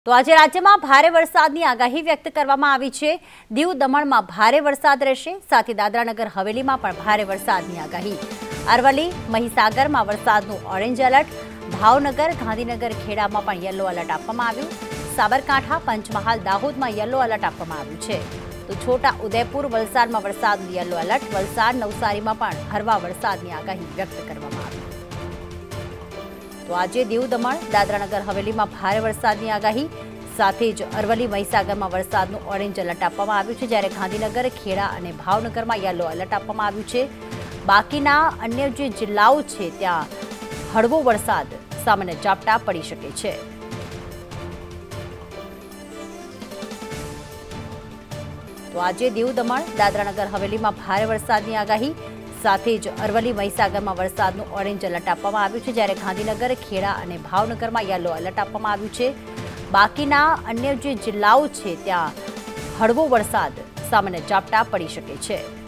તો આજે રાજ્યમાં ભારે વરસાદની આગાહી વ્યક્ત કરવામાં આવી છે। દીવ દમણમાં ભારે વરસાદ રહેશે, સાથે દાદરા નગર હવેલીમાં પણ ભારે વરસાદની આગાહી। અરવલ્લી મહીસાગરમાં વરસાદનું ઓરેન્જ એલર્ટ, ભાવનગર ગાંધીનગર ખેડામાં પણ યલો એલર્ટ આપવામાં આવ્યું। સાબરકાંઠા પંચમહાલ દાહોદમાં યલો એલર્ટ આપવામાં આવ્યું છે। તો છોટા ઉદેપુર વલસાડમાં વરસાદનું યલો એલર્ટ, વલસાડ નવસારીમાં પણ હળવા વરસાદની આગાહી વ્યક્ત કરવામાં આવી। તો આજે દીવ દમણ દાદરા નગર હવેલીમાં ભારે વરસાદની આગાહી, સાથે જ અરવલ્લી મહીસાગરમાં વરસાદનું ઓરેન્જ એલર્ટ આપવામાં આવ્યું છે, જ્યારે ગાંધીનગર ખેડા અને ભાવનગરમાં યલો એલર્ટ આપવામાં આવ્યું છે। બાકીના અન્ય જે જિલ્લાઓ છે ત્યાં હળવો વરસાદ, સામાન્ય ઝાપટા પડી શકે છે। તો આજે દીવ દમણ દાદરા નગર હવેલીમાં ભારે વરસાદની આગાહી, સાથે જ અરવલ્લી મહીસાગરમાં વરસાદનું ઓરેન્જ એલર્ટ આપવામાં આવ્યું છે, જ્યારે ગાંધીનગર ખેડા અને ભાવનગરમાં યલો એલર્ટ આપવામાં આવ્યું છે। બાકીના અન્ય જે જિલ્લાઓ છે ત્યાં હળવો વરસાદ, સામાન્ય ઝાપટા પડી શકે છે।